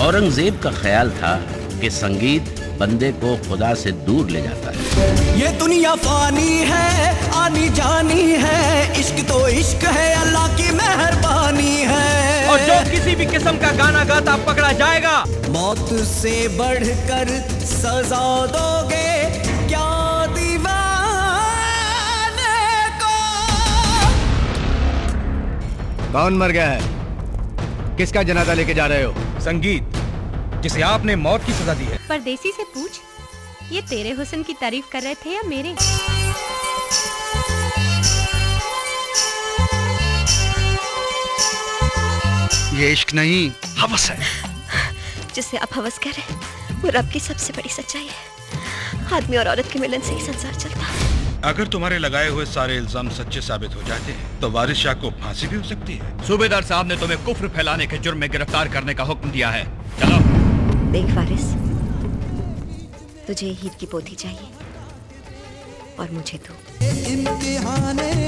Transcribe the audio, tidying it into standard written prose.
औरंगजेब का ख्याल था कि संगीत बंदे को खुदा से दूर ले जाता है। ये दुनिया फानी है, आनी जानी है, इश्क तो इश्क है, अल्लाह की मेहरबानी है। और जो किसी भी किस्म का गाना गाता पकड़ा जाएगा। मौत से बढ़कर सजा दोगे क्या दीवाने को? कौन मर गया है? किसका जनाजा लेके जा रहे हो? संगीत, जिसे आपने मौत की सजा दी है। परदेसी से पूछ, ये तेरे हुस्न की तारीफ कर रहे थे या मेरे? ये इश्क नहीं, हवस है। जिससे आप हवस कर रहे हैं वो रब की सबसे बड़ी सच्चाई है। आदमी और औरत के मिलन से ही संसार चलता है। अगर तुम्हारे लगाए हुए सारे इल्जाम सच्चे साबित हो जाते हैं तो वारिस शाह को फांसी भी हो सकती है। सूबेदार साहब ने तुम्हें कुफ्र फैलाने के जुर्म में गिरफ्तार करने का हुक्म दिया है। चलो। देख वारिस, तुझे हीर की पोथी चाहिए और मुझे तू। इम्तिहाने